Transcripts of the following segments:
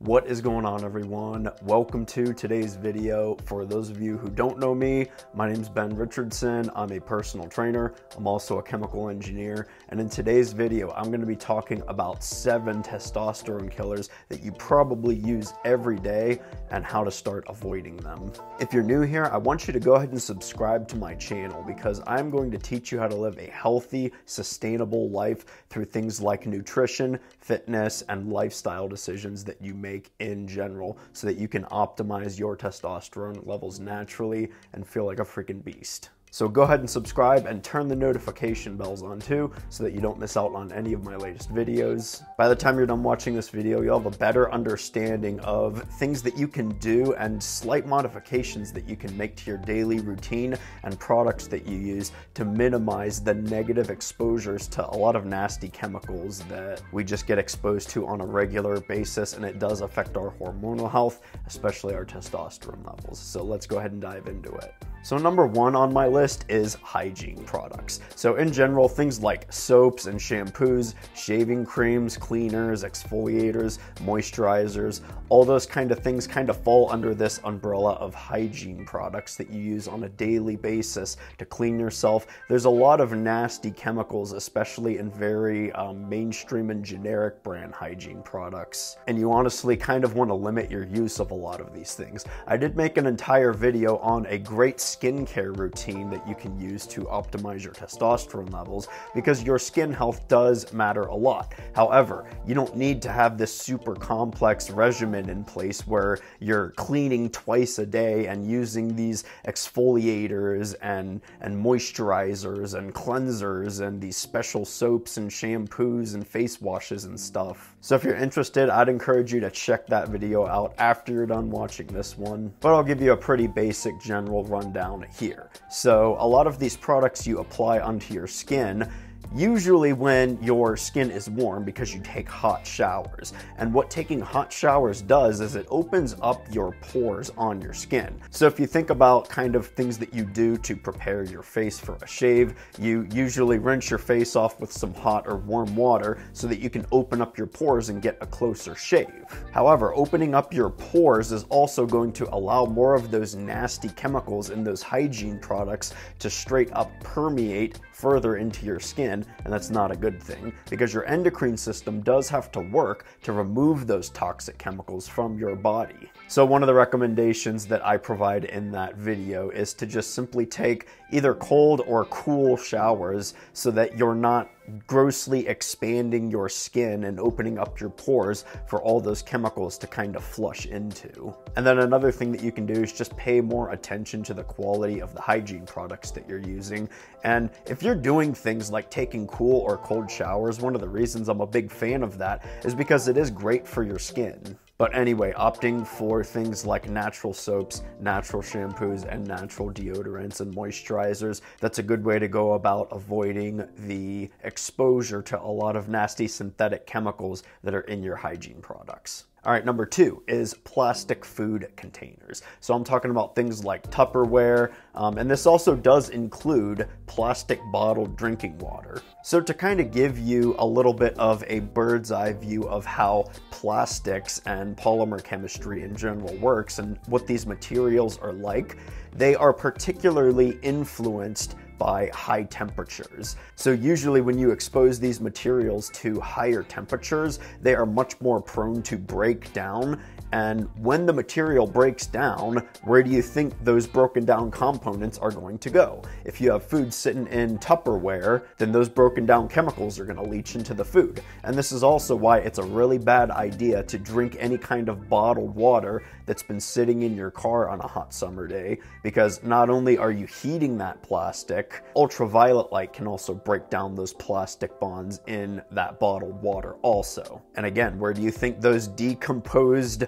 What is going on, everyone? Welcome to today's video. For those of you who don't know me, my name is Richardson. I'm a personal trainer. I'm also a chemical engineer. And in today's video, I'm going to be talking about 7 testosterone killers that you probably use every day and how to start avoiding them. If you're new here, I want you to go ahead and subscribe to my channel because I'm going to teach you how to live a healthy, sustainable life through things like nutrition, fitness, and lifestyle decisions that you make in general so that you can optimize your testosterone levels naturally and feel like a freaking beast. So go ahead and subscribe and turn the notification bells on too so that you don't miss out on any of my latest videos. By the time you're done watching this video, you'll have a better understanding of things that you can do and slight modifications that you can make to your daily routine and products that you use to minimize the negative exposures to a lot of nasty chemicals that we just get exposed to on a regular basis, and it does affect our hormonal health, especially our testosterone levels. So let's go ahead and dive into it. So number 1 on my list is hygiene products. So in general, things like soaps and shampoos, shaving creams, cleaners, exfoliators, moisturizers, all those kind of things kind of fall under this umbrella of hygiene products that you use on a daily basis to clean yourself. There's a lot of nasty chemicals, especially in very mainstream and generic brand hygiene products. And you honestly kind of want to limit your use of a lot of these things. I did make an entire video on a great skincare routine that you can use to optimize your testosterone levels because your skin health does matter a lot. However, you don't need to have this super complex regimen in place where you're cleaning twice a day and using these exfoliators and moisturizers and cleansers and these special soaps and shampoos and face washes and stuff. So if you're interested, I'd encourage you to check that video out after you're done watching this one. But I'll give you a pretty basic general rundown here. So a lot of these products you apply onto your skin usually when your skin is warm because you take hot showers. And what taking hot showers does is it opens up your pores on your skin. So if you think about kind of things that you do to prepare your face for a shave, you usually rinse your face off with some hot or warm water so that you can open up your pores and get a closer shave. However, opening up your pores is also going to allow more of those nasty chemicals in those hygiene products to straight up permeate further into your skin, and that's not a good thing because your endocrine system does have to work to remove those toxic chemicals from your body. So one of the recommendations that I provide in that video is to just simply take either cold or cool showers so that you're not grossly expanding your skin and opening up your pores for all those chemicals to kind of flush into. And then another thing that you can do is just pay more attention to the quality of the hygiene products that you're using. And if you're doing things like taking cool or cold showers, one of the reasons I'm a big fan of that is because it is great for your skin. But anyway, opting for things like natural soaps, natural shampoos, and natural deodorants and moisturizers, that's a good way to go about avoiding the exposure to a lot of nasty synthetic chemicals that are in your hygiene products. All right, number 2 is plastic food containers. So I'm talking about things like Tupperware, and this also does include plastic bottled drinking water. So to kind of give you a little bit of a bird's eye view of how plastics and polymer chemistry in general works and what these materials are like, they are particularly influenced by high temperatures. So usually when you expose these materials to higher temperatures, they are much more prone to break down. And when the material breaks down, where do you think those broken down components are going to go? If you have food sitting in Tupperware, then those broken down chemicals are going to leach into the food. And this is also why it's a really bad idea to drink any kind of bottled water that's been sitting in your car on a hot summer day, because not only are you heating that plastic, ultraviolet light can also break down those plastic bonds in that bottled water also. And again, where do you think those decomposed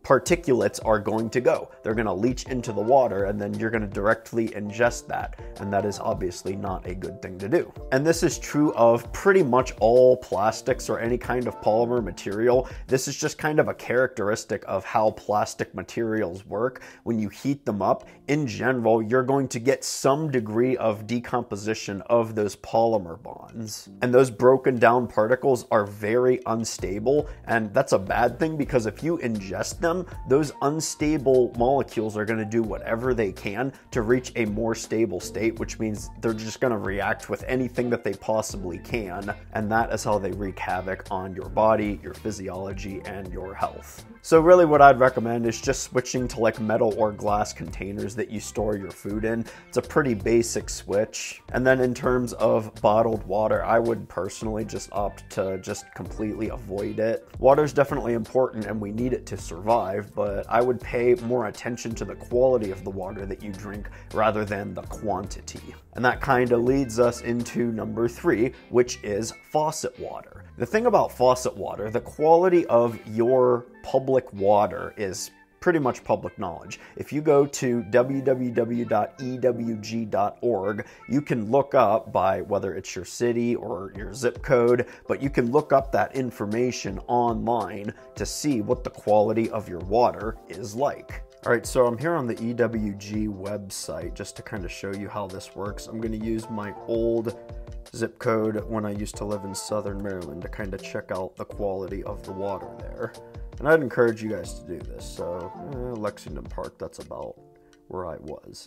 particulates are going to go. They're going to leach into the water, and then you're going to directly ingest that. And that is obviously not a good thing to do. And this is true of pretty much all plastics or any kind of polymer material. This is just kind of a characteristic of how plastic materials work. When you heat them up, in general, you're going to get some degree of decomposition of those polymer bonds. And those broken down particles are very unstable, and that's a bad thing, because if you ingest them, those unstable molecules are going to do whatever they can to reach a more stable state, which means they're just going to react with anything that they possibly can, and that is how they wreak havoc on your body, your physiology, and your health. So really what I'd recommend is just switching to like metal or glass containers that you store your food in. It's a pretty basic switch. And then in terms of bottled water, I would personally just opt to just completely avoid it. Water is definitely important and we need it to survive, but I would pay more attention to the quality of the water that you drink rather than the quantity. And that kind of leads us into number 3, which is faucet water. The thing about faucet water, the quality of your public water is pretty much public knowledge. If you go to www.ewg.org, you can look up by whether it's your city or your zip code, but you can look up that information online to see what the quality of your water is like. All right, so I'm here on the EWG website just to kind of show you how this works. I'm going to use my old zip code when I used to live in Southern Maryland to kind of check out the quality of the water there. And I'd encourage you guys to do this. So Lexington Park, that's about where I was.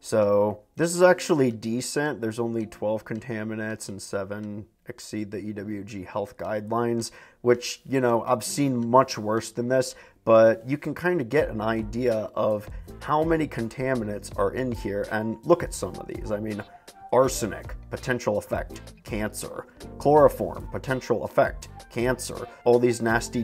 So this is actually decent. There's only 12 contaminants and 7 exceed the EWG health guidelines, which, you know, I've seen much worse than this, but you can kind of get an idea of how many contaminants are in here and look at some of these. I mean, arsenic, potential effect, cancer. Chloroform, potential effect, cancer. All these nasty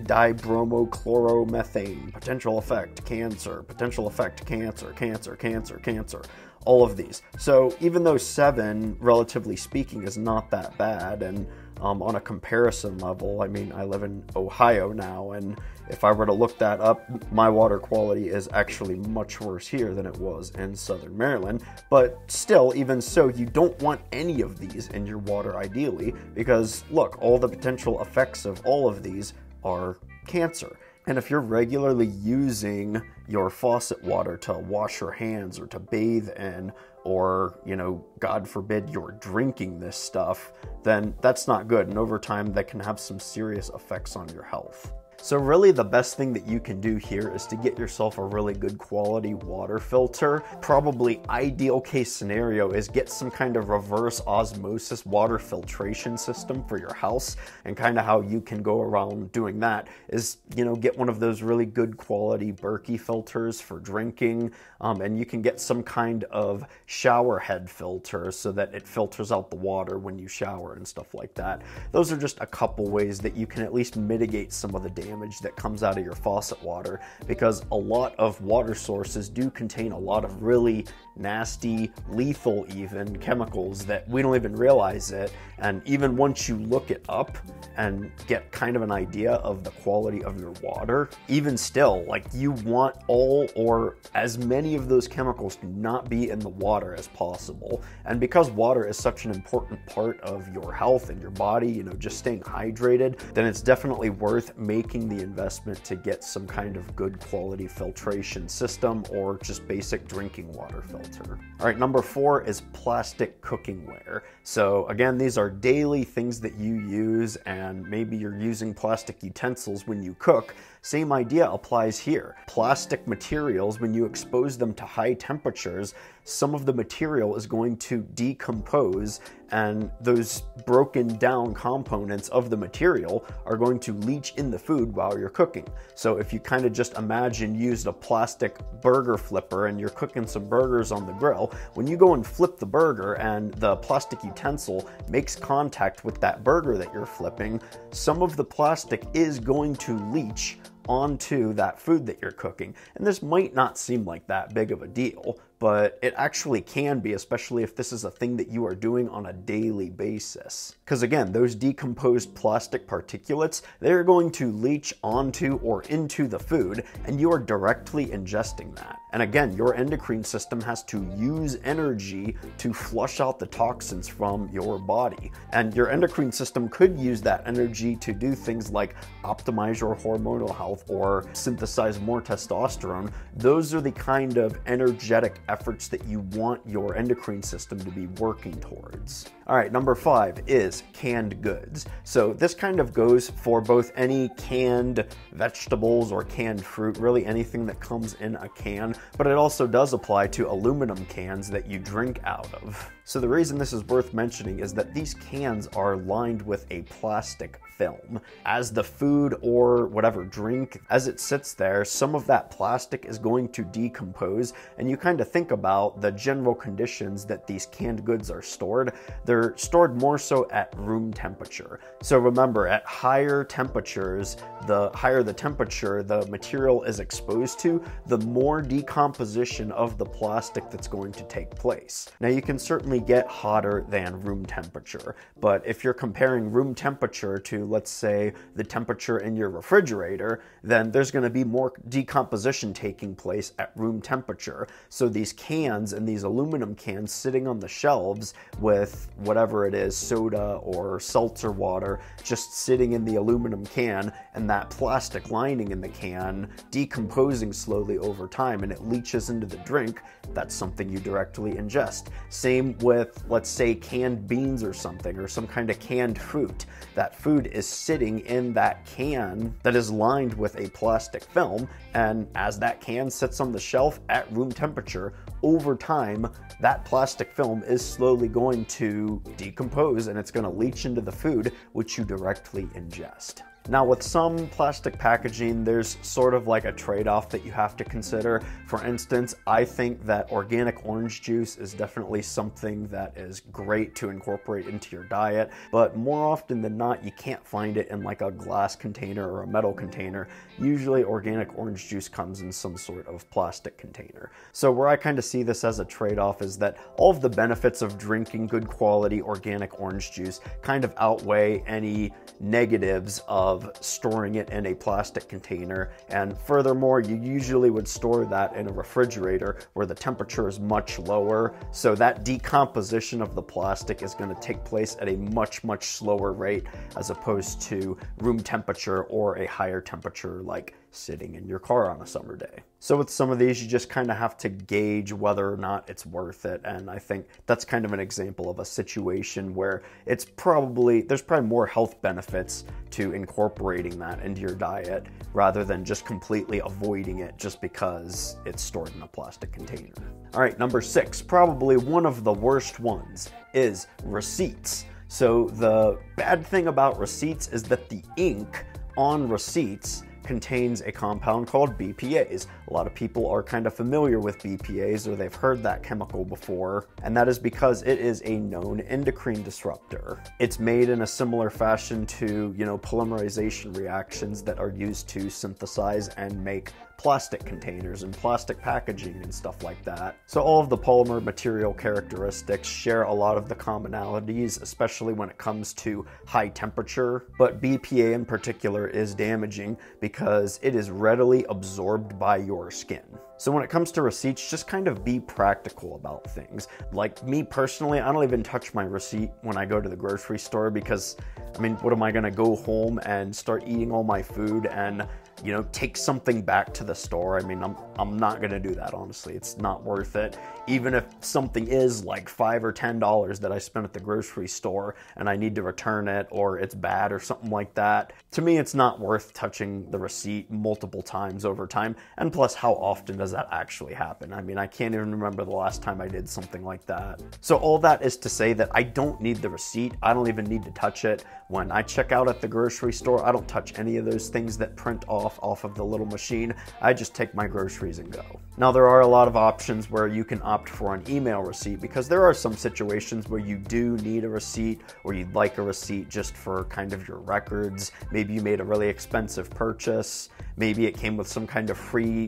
dibromochloromethane, potential effect, cancer. Potential effect, cancer, cancer, cancer, cancer. All of these. So even though 7, relatively speaking, is not that bad, and on a comparison level, I mean, I live in Ohio now, and if I were to look that up, my water quality is actually much worse here than it was in Southern Maryland. But still, even so, you don't want any of these in your water ideally, because look, all the potential effects of all of these are cancer. And if you're regularly using your faucet water to wash your hands or to bathe in, or, you know, God forbid you're drinking this stuff, then that's not good. And over time, that can have some serious effects on your health. So really the best thing that you can do here is to get yourself a really good quality water filter. Probably ideal case scenario is get some kind of reverse osmosis water filtration system for your house. And kind of how you can go around doing that is, you know, get one of those really good quality Berkey filters for drinking. And you can get some kind of shower head filter so that it filters out the water when you shower and stuff like that. Those are just a couple ways that you can at least mitigate some of the damage that comes out of your faucet water, because a lot of water sources do contain a lot of really nasty, lethal even chemicals that we don't even realize it. And even once you look it up and get kind of an idea of the quality of your water, even still, like, you want all or as many of those chemicals to not be in the water as possible. And because water is such an important part of your health and your body, you know, just staying hydrated, then it's definitely worth making the investment to get some kind of good quality filtration system or just basic drinking water filter. All right, number 4 is plastic cooking ware. So again, these are daily things that you use, and maybe you're using plastic utensils when you cook. Same idea applies here. Plastic materials, when you expose them to high temperatures, some of the material is going to decompose, and those broken down components of the material are going to leach in the food while you're cooking. So if you kind of just imagine used a plastic burger flipper and you're cooking some burgers on the grill, when you go and flip the burger and the plastic utensil makes contact with that burger that you're flipping, some of the plastic is going to leach onto that food that you're cooking. And this might not seem like that big of a deal, but but it actually can be, especially if this is a thing that you are doing on a daily basis. Because again, those decomposed plastic particulates, they're going to leach onto or into the food, and you are directly ingesting that. And again, your endocrine system has to use energy to flush out the toxins from your body. And your endocrine system could use that energy to do things like optimize your hormonal health or synthesize more testosterone. Those are the kind of energetic efforts that you want your endocrine system to be working towards. All right, number 5 is canned goods. So this kind of goes for both any canned vegetables or canned fruit, really anything that comes in a can, but it also does apply to aluminum cans that you drink out of. So the reason this is worth mentioning is that these cans are lined with a plastic film. As the food or whatever drink, as it sits there, some of that plastic is going to decompose, and you kind of think about the general conditions that these canned goods are stored. They're stored more so at room temperature. So remember, at higher temperatures, the higher the temperature the material is exposed to, the more decomposition of the plastic that's going to take place. Now you can certainly get hotter than room temperature, but if you're comparing room temperature to, let's say, the temperature in your refrigerator, then there's going to be more decomposition taking place at room temperature. So these cans and these aluminum cans sitting on the shelves with whatever it is, soda or seltzer water, just sitting in the aluminum can, and that plastic lining in the can decomposing slowly over time, and it leaches into the drink, that's something you directly ingest. Same with, let's say, canned beans or something, or some kind of canned fruit. That food is sitting in that can that is lined with a plastic film, and as that can sits on the shelf at room temperature, over time, that plastic film is slowly going to decompose, and it's going to leach into the food, which you directly ingest. Now, with some plastic packaging, there's sort of like a trade-off that you have to consider. For instance, I think that organic orange juice is definitely something that is great to incorporate into your diet, but more often than not, you can't find it in like a glass container or a metal container. Usually organic orange juice comes in some sort of plastic container. So where I kind of see this as a trade-off is that all of the benefits of drinking good quality organic orange juice kind of outweigh any negatives of storing it in a plastic container. And furthermore, you usually would store that in a refrigerator where the temperature is much lower, so that decomposition of the plastic is going to take place at a much slower rate as opposed to room temperature or a higher temperature like sitting in your car on a summer day. So with some of these, you just kind of have to gauge whether or not it's worth it. And I think that's kind of an example of a situation where there's probably more health benefits to incorporating that into your diet rather than just completely avoiding it just because it's stored in a plastic container. All right, number 6, probably one of the worst ones, is receipts. So the bad thing about receipts is that the ink on receipts contains a compound called BPAs. A lot of people are kind of familiar with BPAs, or they've heard that chemical before, and that is because it is a known endocrine disruptor. It's made in a similar fashion to, polymerization reactions that are used to synthesize and make plastic containers and plastic packaging and stuff like that. So all of the polymer material characteristics share a lot of the commonalities, especially when it comes to high temperature, but BPA in particular is damaging because it is readily absorbed by your skin. So when it comes to receipts, just kind of be practical about things. Like me personally, I don't even touch my receipt when I go to the grocery store because, what am I gonna go home and start eating all my food and take something back to the store? I'm not gonna do that, honestly. It's not worth it. Even if something is like $5 or $10 that I spent at the grocery store and I need to return it, or it's bad or something like that, to me it's not worth touching the receipt multiple times over time. And plus, how often does that actually happen? I can't even remember the last time I did something like that. So all that is to say that I don't need the receipt. I don't even need to touch it. When I check out at the grocery store, I don't touch any of those things that print off of the little machine. I just take my groceries and go. Now, there are a lot of options where you can opt for an email receipt, because there are some situations where you do need a receipt, or you'd like a receipt just for kind of your records. Maybe you made a really expensive purchase. Maybe it came with some kind of free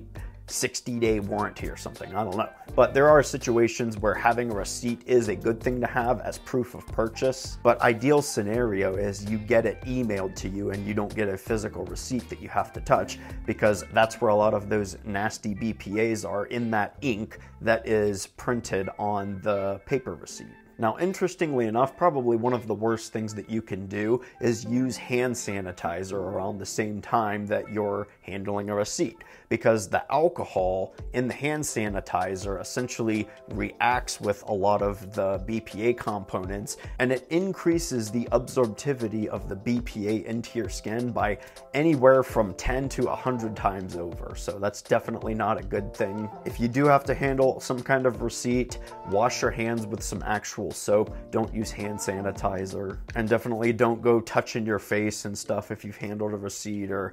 60-day warranty or something, I don't know. But there are situations where having a receipt is a good thing to have as proof of purchase. But ideal scenario is you get it emailed to you and you don't get a physical receipt that you have to touch, because that's where a lot of those nasty BPAs are, in that ink that is printed on the paper receipt. Now, interestingly enough, probably one of the worst things that you can do is use hand sanitizer around the same time that you're handling a receipt, because the alcohol in the hand sanitizer essentially reacts with a lot of the BPA components, and it increases the absorptivity of the BPA into your skin by anywhere from 10 to 100 times over. So that's definitely not a good thing. If you do have to handle some kind of receipt, wash your hands with some actual soap. Don't use hand sanitizer, and definitely don't go touching your face and stuff if you've handled a receipt, or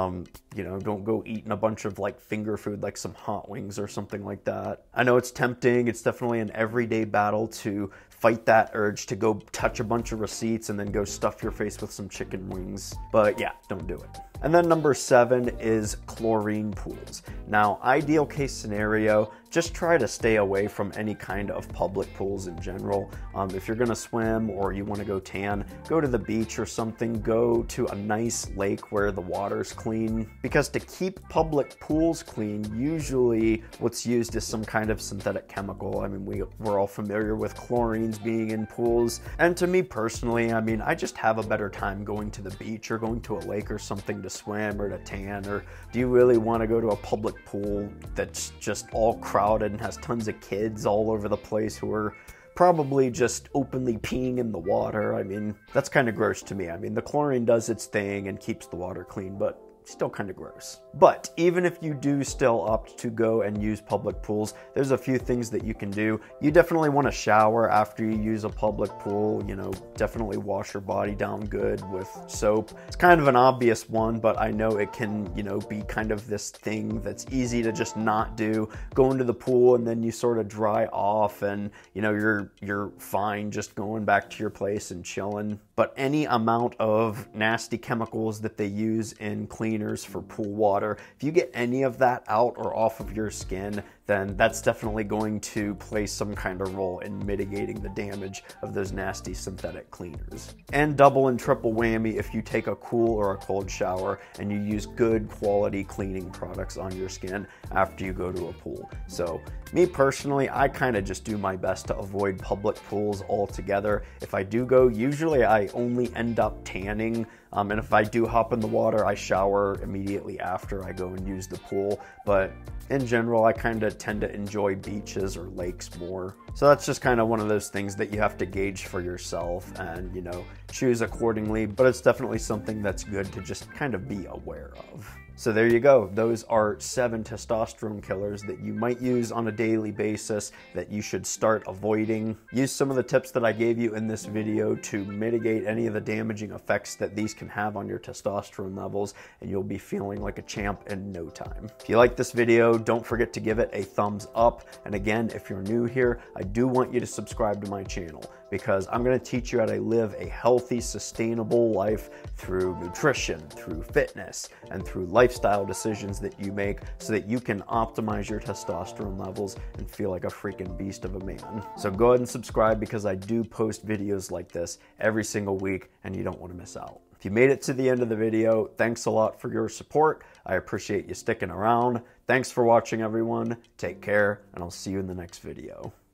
don't go eating a bunch of like finger food, like some hot wings or something like that. I know it's tempting. It's definitely an everyday battle to fight that urge to go touch a bunch of receipts and then go stuff your face with some chicken wings. But yeah, don't do it. And then number 7 is chlorine pools. Now, ideal case scenario, just try to stay away from any kind of public pools in general. If you're gonna swim or you wanna go tan, go to the beach or something, go to a nice lake where the water's clean. Because to keep public pools clean, usually what's used is some kind of synthetic chemical. I mean, we're all familiar with chlorines being in pools. And to me personally, I mean, I just have a better time going to the beach or going to a lake or something to swim or to tan. Or do you really want to go to a public pool that's just all crowded and has tons of kids all over the place who are probably just openly peeing in the water? I mean, that's kind of gross to me. I mean, the chlorine does its thing and keeps the water clean, but still kind of gross. But even if you do still opt to go and use public pools, there's a few things that you can do. You definitely want to shower after you use a public pool. Definitely wash your body down good with soap. It's kind of an obvious one, but I know it can, be kind of this thing that's easy to just not do. Go into the pool and then you sort of dry off, and you're fine just going back to your place and chilling. But any amount of nasty chemicals that they use in cleaners for pool water, if you get any of that out or off of your skin, then that's definitely going to play some kind of role in mitigating the damage of those nasty synthetic cleaners. And double and triple whammy if you take a cool or a cold shower and you use good quality cleaning products on your skin after you go to a pool. So me personally, I kind of just do my best to avoid public pools altogether. If I do go, usually I only end up tanning. And if I do hop in the water, I shower immediately after I go and use the pool. But in general, I kind of tend to enjoy beaches or lakes more. So that's just kind of one of those things that you have to gauge for yourself and, choose accordingly. But it's definitely something that's good to just kind of be aware of. So there you go. Those are 7 testosterone killers that you might use on a daily basis that you should start avoiding. Use some of the tips that I gave you in this video to mitigate any of the damaging effects that these can have on your testosterone levels, and you'll be feeling like a champ in no time. If you like this video, don't forget to give it a thumbs up. And again, if you're new here, I do want you to subscribe to my channel, because I'm going to teach you how to live a healthy, sustainable life through nutrition, through fitness, and through lifestyle decisions that you make so that you can optimize your testosterone levels and feel like a freaking beast of a man. So go ahead and subscribe, because I do post videos like this every single week and you don't want to miss out. If you made it to the end of the video, thanks a lot for your support. I appreciate you sticking around. Thanks for watching, everyone. Take care, and I'll see you in the next video.